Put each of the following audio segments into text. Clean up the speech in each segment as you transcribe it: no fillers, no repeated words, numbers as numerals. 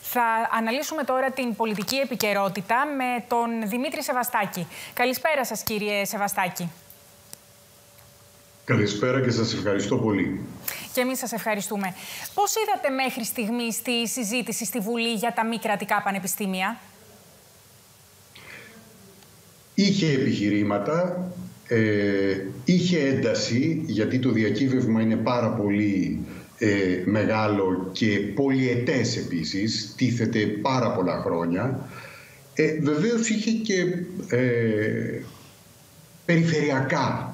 Θα αναλύσουμε τώρα την πολιτική επικαιρότητα με τον Δημήτρη Σεβαστάκη. Καλησπέρα σας, κύριε Σεβαστάκη. Καλησπέρα και σας ευχαριστώ πολύ. Και εμείς σας ευχαριστούμε. Πώς είδατε μέχρι στιγμής τη συζήτηση στη Βουλή για τα μη κρατικά πανεπιστήμια? Είχε επιχειρήματα, είχε ένταση, γιατί το διακύβευμα είναι πάρα πολύ μεγάλο και πολυετές επίσης, τίθεται πάρα πολλά χρόνια. Βεβαίως είχε και περιφερειακά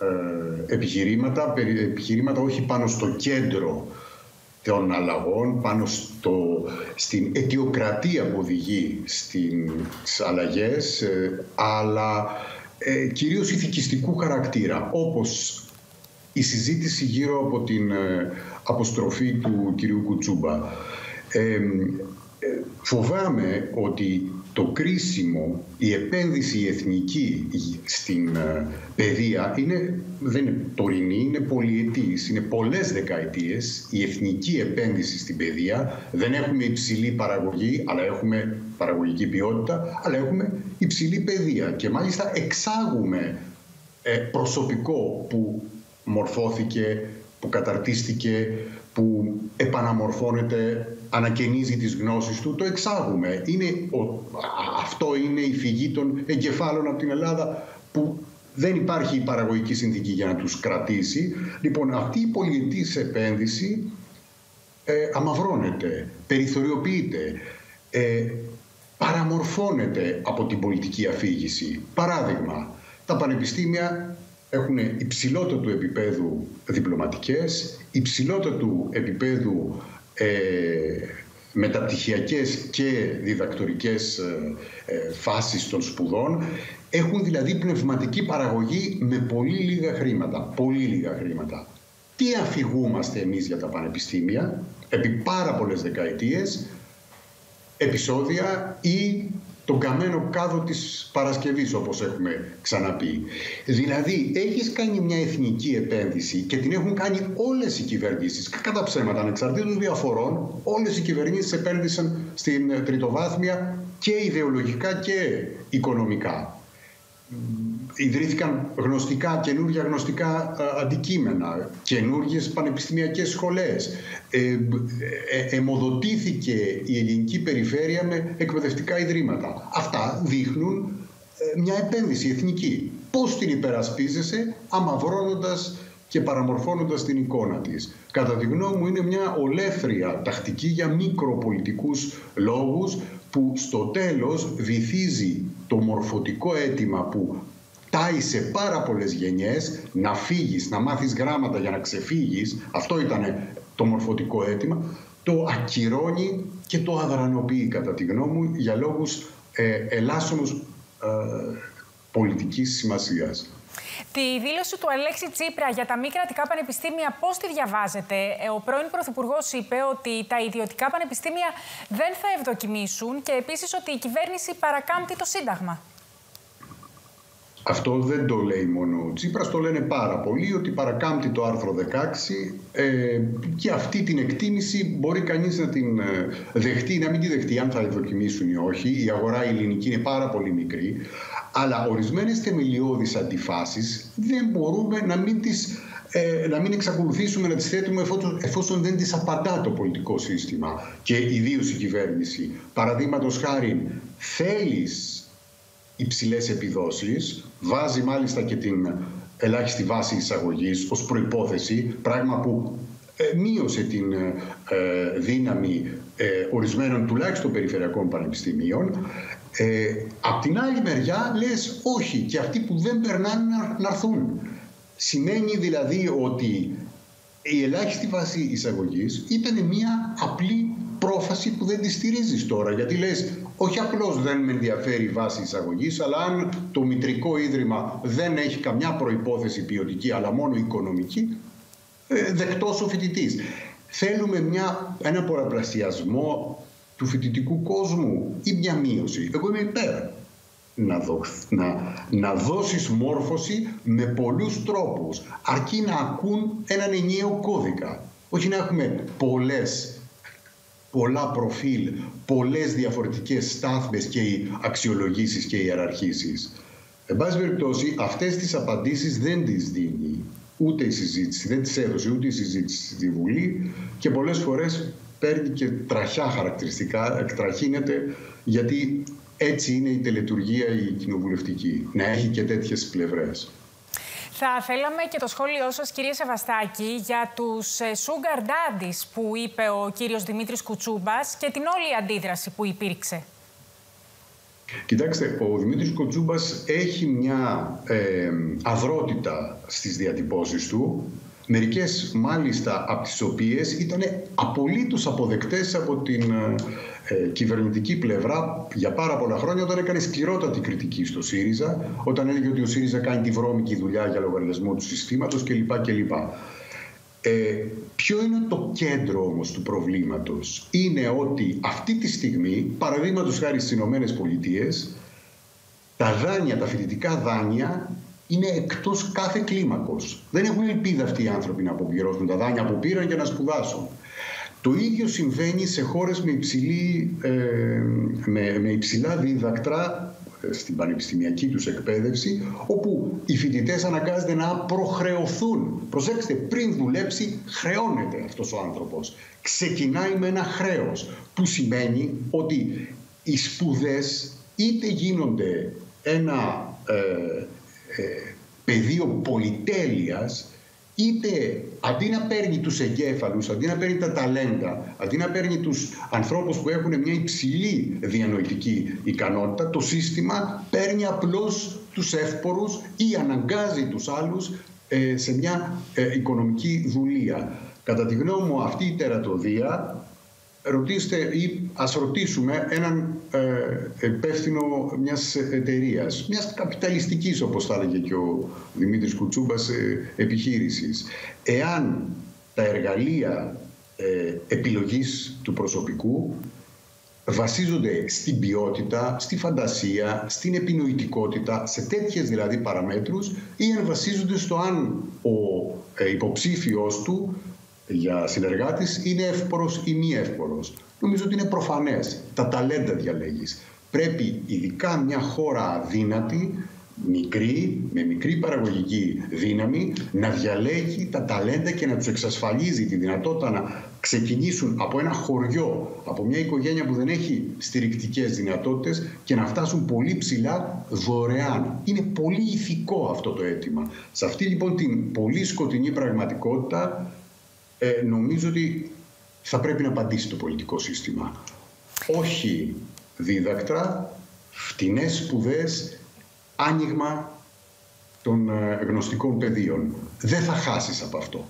επιχειρήματα όχι πάνω στο κέντρο των αλλαγών, πάνω στην αιτιοκρατία που οδηγεί στις αλλαγές, αλλά κυρίως ηθικιστικού χαρακτήρα, όπως η συζήτηση γύρω από την αποστροφή του κυρίου Κουτσούμπα. Φοβάμαι ότι το κρίσιμο, η επένδυση η εθνική στην παιδεία δεν είναι τωρινή, είναι πολυετής, είναι πολλές δεκαετίες. Η εθνική επένδυση στην παιδεία, δεν έχουμε υψηλή παραγωγή, αλλά έχουμε παραγωγική ποιότητα, αλλά έχουμε υψηλή παιδεία και μάλιστα εξάγουμε προσωπικό που μορφώθηκε, που καταρτίστηκε, που επαναμορφώνεται, ανακαινίζει τις γνώσεις του, το εξάγουμε. Αυτό είναι η φυγή των εγκεφάλων από την Ελλάδα, που δεν υπάρχει η παραγωγική συνθήκη για να τους κρατήσει. Λοιπόν, αυτή η πολυετής επένδυση αμαυρώνεται, περιθωριοποιείται, παραμορφώνεται από την πολιτική αφήγηση. Παράδειγμα, τα πανεπιστήμια έχουν υψηλότερο του επίπεδου διπλωματικές, υψηλότερο του επίπεδου μεταπτυχιακές και διδακτορικές φάσεις των σπουδών. Έχουν δηλαδή πνευματική παραγωγή με πολύ λίγα χρήματα. Πολύ λίγα χρήματα. Τι αφηγούμαστε εμείς για τα πανεπιστήμια επί πάρα πολλές δεκαετίες? Επεισόδια ή τον καμένο κάδο της Παρασκευής, όπως έχουμε ξαναπεί. Δηλαδή, έχεις κάνει μια εθνική επένδυση και την έχουν κάνει όλες οι κυβερνήσεις. Κατά ψέματα, ανεξαρτήτως διαφορών, όλες οι κυβερνήσεις επένδυσαν στην τριτοβάθμια και ιδεολογικά και οικονομικά. Ιδρύθηκαν καινούργια γνωστικά αντικείμενα, καινούργιες πανεπιστημιακές σχολές. Εμοδοτήθηκε η ελληνική περιφέρεια με εκπαιδευτικά ιδρύματα. Αυτά δείχνουν μια επένδυση εθνική. Πώς την υπερασπίζεσαι? Αμαυρώνοντας και παραμορφώνοντας την εικόνα της. Κατά τη γνώμη μου είναι μια ολέφρια τακτική για μικροπολιτικούς λόγους, που στο τέλος βυθίζει το μορφωτικό αίτημα που τάισε πάρα πολλές γενιές, να φύγεις, να μάθεις γράμματα για να ξεφύγεις. Αυτό ήταν το μορφωτικό αίτημα. Το ακυρώνει και το αδρανοποιεί, κατά τη γνώμη μου, για λόγους ελάσσονους πολιτικής σημασίας. Τη δήλωση του Αλέξη Τσίπρα για τα μη κρατικά πανεπιστήμια, πώς τη διαβάζετε? Ο πρώην Πρωθυπουργός είπε ότι τα ιδιωτικά πανεπιστήμια δεν θα ευδοκιμήσουν και επίσης ότι η κυβέρνηση παρακάμπτει το Σύνταγμα. Αυτό δεν το λέει μόνο ο Τσίπρας, το λένε πάρα πολλοί, ότι παρακάμπτει το άρθρο 16 και αυτή την εκτίμηση μπορεί κανείς να την δεχτεί, να μην τη δεχτεί αν θα ευδοκιμήσουν ή όχι. Η αγορά ελληνική είναι πάρα πολύ μικρή, αλλά ορισμένες θεμελιώδεις αντιφάσεις δεν μπορούμε να μην εξακολουθήσουμε να τις θέτουμε εφόσον δεν τις απαντά το πολιτικό σύστημα και ιδίως η κυβέρνηση. Παραδείγματος χάριν, θέλεις υψηλές επιδόσεις, βάζει μάλιστα και την ελάχιστη βάση εισαγωγής ως προϋπόθεση, πράγμα που μείωσε την δύναμη ορισμένων τουλάχιστον περιφερειακών πανεπιστημίων. Απ' την άλλη μεριά λες όχι, και αυτοί που δεν περνάνε να έρθουν. Σημαίνει δηλαδή ότι η ελάχιστη βάση εισαγωγής ήταν μια απλή πρόφαση που δεν τη στηρίζεις τώρα, γιατί λες όχι απλώς δεν με ενδιαφέρει η βάση εισαγωγής, αλλά αν το μητρικό ίδρυμα δεν έχει καμιά προϋπόθεση ποιοτική αλλά μόνο οικονομική, δεκτός ο φοιτητής. Θέλουμε ένα πολλαπλασιασμό του φοιτητικού κόσμου ή μια μείωση? Εγώ είμαι υπέρ να δώσεις μόρφωση με πολλούς τρόπους, αρκεί να ακούν έναν ενιαίο κώδικα. Όχι να έχουμε πολλές πολλά προφίλ, πολλές διαφορετικές στάθμες και αξιολογήσεις και ιεραρχήσεις. Εν πάση περιπτώσει, αυτές τις απαντήσεις δεν τις δίνει ούτε η συζήτηση, δεν τις έδωσε ούτε η συζήτηση στη Βουλή και πολλές φορές παίρνει και τραχιά χαρακτηριστικά, εκτραχύνεται, γιατί έτσι είναι η τελετουργία η κοινοβουλευτική, να έχει και τέτοιες πλευρές. Θα θέλαμε και το σχόλιο σας, κύριε Σεβαστάκη, για τους sugar daddies που είπε ο κύριος Δημήτρης Κουτσούμπας και την όλη αντίδραση που υπήρξε. Κοιτάξτε, ο Δημήτρης Κουτσούμπας έχει μια αδρότητα στις διατυπώσεις του, μερικές μάλιστα από τις οποίες ήταν απολύτως αποδεκτές από την κυβερνητική πλευρά για πάρα πολλά χρόνια, όταν έκανε σκληρότατη κριτική στο ΣΥΡΙΖΑ, όταν έλεγε ότι ο ΣΥΡΙΖΑ κάνει τη βρώμικη δουλειά για λογαριασμό του συστήματος κλπ. Ποιο είναι το κέντρο όμως του προβλήματος? Είναι ότι αυτή τη στιγμή, παραδείγματος χάρη στις Ηνωμένες Πολιτείες, τα δάνεια, τα φοιτητικά δάνεια είναι εκτός κάθε κλίμακος. Δεν έχουν ελπίδα αυτοί οι άνθρωποι να αποπληρώσουν τα δάνεια που πήραν για να σπουδάσουν. Το ίδιο συμβαίνει σε χώρες με υψηλά δίδακτρα στην πανεπιστημιακή τους εκπαίδευση, όπου οι φοιτητές αναγκάζονται να προχρεωθούν. Προσέξτε, πριν δουλέψει χρεώνεται αυτός ο άνθρωπος. Ξεκινάει με ένα χρέος, που σημαίνει ότι οι σπουδές είτε γίνονται ένα πεδίο πολυτέλειας, είτε αντί να παίρνει τους εγκέφαλους, αντί να παίρνει τα ταλέντα, αντί να παίρνει τους ανθρώπους που έχουν μια υψηλή διανοητική ικανότητα, το σύστημα παίρνει απλώς τους εύπορους ή αναγκάζει τους άλλους σε μια οικονομική δουλεία. Κατά τη γνώμη μου, αυτή η τερατωδία, ρωτήστε ή ας ρωτήσουμε έναν υπεύθυνο μιας εταιρείας, μιας καπιταλιστικής, όπως θα έλεγε και ο Δημήτρης Κουτσούμπας, επιχείρησης. Εάν τα εργαλεία επιλογής του προσωπικού βασίζονται στην ποιότητα, στη φαντασία, στην επινοητικότητα, σε τέτοιες δηλαδή παραμέτρους, ή αν βασίζονται στο αν ο υποψήφιος του για συνεργάτης είναι εύπορος ή μη εύπορος. Νομίζω ότι είναι προφανές. Τα ταλέντα διαλέγεις. Πρέπει ειδικά μια χώρα αδύνατη, μικρή, με μικρή παραγωγική δύναμη, να διαλέγει τα ταλέντα και να τους εξασφαλίζει τη δυνατότητα να ξεκινήσουν από ένα χωριό, από μια οικογένεια που δεν έχει στηρικτικές δυνατότητες και να φτάσουν πολύ ψηλά δωρεάν. Είναι πολύ ηθικό αυτό το αίτημα. Σε αυτή λοιπόν την πολύ σκοτεινή πραγματικότητα, νομίζω ότι θα πρέπει να απαντήσει το πολιτικό σύστημα. Όχι δίδακτρα, φτηνές σπουδές, άνοιγμα των γνωστικών πεδίων. Δεν θα χάσεις από αυτό.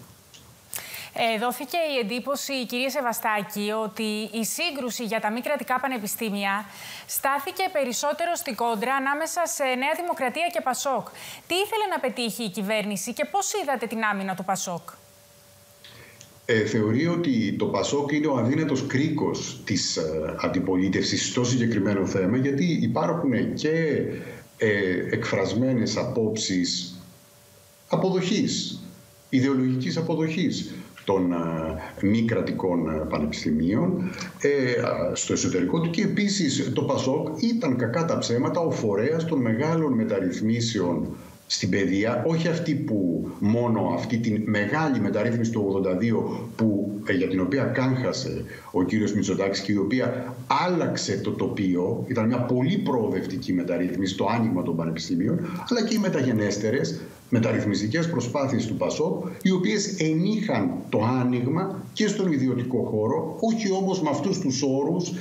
Δόθηκε η εντύπωση, κύριε Σεβαστάκη, ότι η σύγκρουση για τα μη κρατικά πανεπιστήμια στάθηκε περισσότερο στην κόντρα ανάμεσα σε Νέα Δημοκρατία και Πασόκ. Τι ήθελε να πετύχει η κυβέρνηση και πώς είδατε την άμυνα του Πασόκ? Θεωρεί ότι το Πασόκ είναι ο αδύνατος κρίκος της αντιπολίτευσης στο συγκεκριμένο θέμα, γιατί υπάρχουν και εκφρασμένες απόψεις αποδοχής, ιδεολογικής αποδοχής των μη κρατικών πανεπιστημίων στο εσωτερικό του, και επίσης το Πασόκ ήταν κακά τα ψέματα ο φορέας των μεγάλων μεταρρυθμίσεων στην παιδεία, όχι αυτή την μεγάλη μεταρρύθμιση του 82 για την οποία κάγχασε ο κύριος Μητσοτάκης και η οποία άλλαξε το τοπίο. Ήταν μια πολύ προοδευτική μεταρρύθμιση, το άνοιγμα των πανεπιστημίων, αλλά και οι μεταγενέστερες μεταρρυθμιστικές προσπάθειες του Πασόκ, οι οποίες ενείχαν το άνοιγμα και στον ιδιωτικό χώρο, όχι όμως με αυτούς τους όρους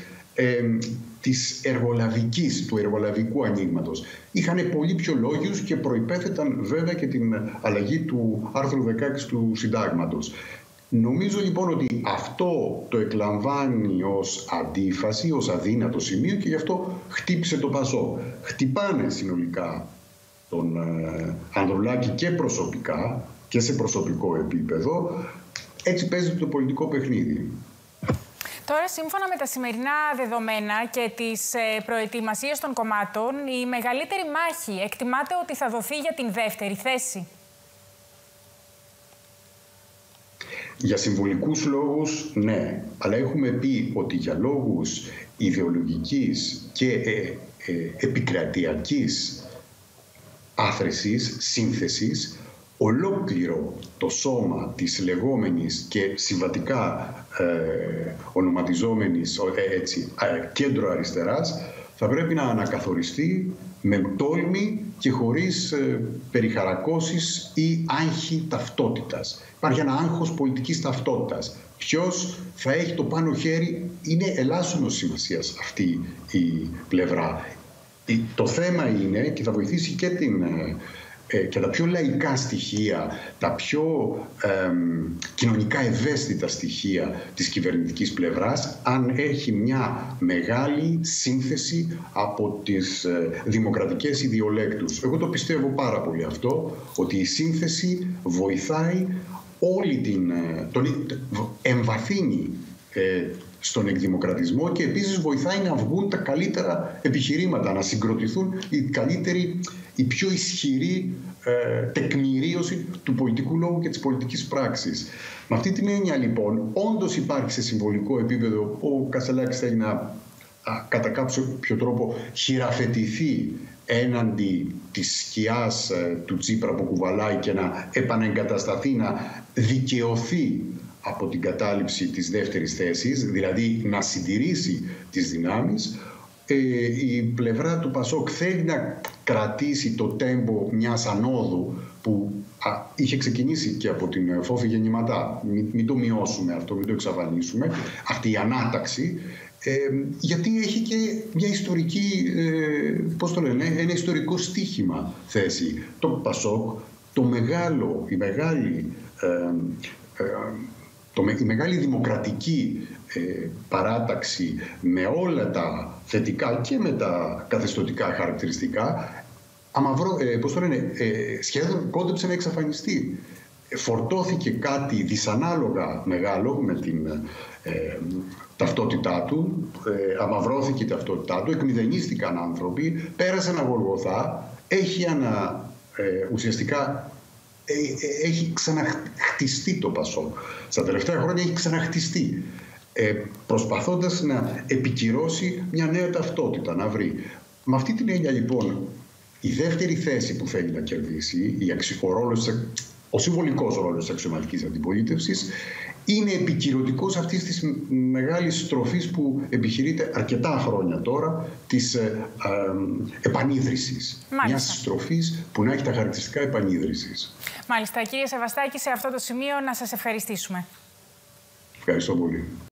του εργολαβικού ανοίγματος. Είχαν πολύ πιο λόγιους και προϋπέθεταν βέβαια και την αλλαγή του άρθρου 16 του Συντάγματος. Νομίζω λοιπόν ότι αυτό το εκλαμβάνει ως αντίφαση, ως αδύνατο σημείο, και γι' αυτό χτύπησε το Πασόκ. Χτυπάνε συνολικά τον Ανδρουλάκη και προσωπικά και σε προσωπικό επίπεδο. Έτσι παίζεται το πολιτικό παιχνίδι. Τώρα, σύμφωνα με τα σημερινά δεδομένα και τις προετοιμασίες των κομμάτων, η μεγαλύτερη μάχη εκτιμάται ότι θα δοθεί για την δεύτερη θέση. Για συμβολικούς λόγους, ναι. Αλλά έχουμε πει ότι για λόγους ιδεολογικής και επικρατειακής άθρεσης, σύνθεσης, ολόκληρο το σώμα της λεγόμενης και συμβατικά ονοματιζόμενης κέντρο αριστεράς θα πρέπει να ανακαθοριστεί με τόλμη και χωρίς περιχαρακώσεις ή άγχη ταυτότητας. Υπάρχει ένα άγχος πολιτικής ταυτότητας. Ποιος θα έχει το πάνω χέρι είναι ελάσσονος σημασίας αυτή η πλευρά. Το θέμα είναι, και θα βοηθήσει και τα πιο λαϊκά στοιχεία, τα πιο κοινωνικά ευαίσθητα στοιχεία της κυβερνητικής πλευράς, αν έχει μια μεγάλη σύνθεση από τις δημοκρατικές ιδιολέκτους. Εγώ το πιστεύω πάρα πολύ αυτό, ότι η σύνθεση βοηθάει εμβαθύνει στον εκδημοκρατισμό και επίσης βοηθάει να βγουν τα καλύτερα επιχειρήματα, να συγκροτηθούν η πιο ισχυρή τεκμηρίωση του πολιτικού λόγου και της πολιτικής πράξης. Με αυτή την έννοια λοιπόν, όντως υπάρχει σε συμβολικό επίπεδο, ο Κασελάκης θέλει να κατά κάποιο τρόπο χειραφετηθεί έναντι της σκιάς του Τσίπρα που κουβαλάει και να επανεγκατασταθεί, να δικαιωθεί από την κατάληψη της δεύτερης θέσης, δηλαδή να συντηρήσει τις δυνάμεις. Η πλευρά του Πασόκ θέλει να κρατήσει το τέμπο μιας ανόδου που είχε ξεκινήσει και από την Φόφη γεννηματά. Μην το μειώσουμε αυτό, μην το εξαφανίσουμε. Αυτή η ανάταξη, γιατί έχει και μια ιστορική, ένα ιστορικό στίχημα θέση. Το Πασόκ, η μεγάλη δημοκρατική παράταξη με όλα τα θετικά και με τα καθεστωτικά χαρακτηριστικά, σχεδόν κόντεψε να εξαφανιστεί. Φορτώθηκε κάτι δυσανάλογα μεγάλο με την ταυτότητά του, αμαυρώθηκε η ταυτότητά του, εκμηδενίστηκαν άνθρωποι, πέρασε ένα Γολγοθά, ουσιαστικά έχει ξαναχτιστεί το Πασόκ. Στα τελευταία χρόνια έχει ξαναχτιστεί, προσπαθώντας να επικυρώσει μια νέα ταυτότητα, να βρει. Με αυτή την έννοια λοιπόν, η δεύτερη θέση που θέλει να κερδίσει, ο συμβολικός ρόλος της αξιωματικής αντιπολίτευσης, είναι επικυρωτικός αυτής της μεγάλης στροφής που επιχειρείται αρκετά χρόνια τώρα, της επανίδρυσης. Μιας στροφής που να έχει τα χαρακτηριστικά επανίδρυσης. Μάλιστα. Κύριε Σεβαστάκη, σε αυτό το σημείο να σας ευχαριστήσουμε. Ευχαριστώ πολύ.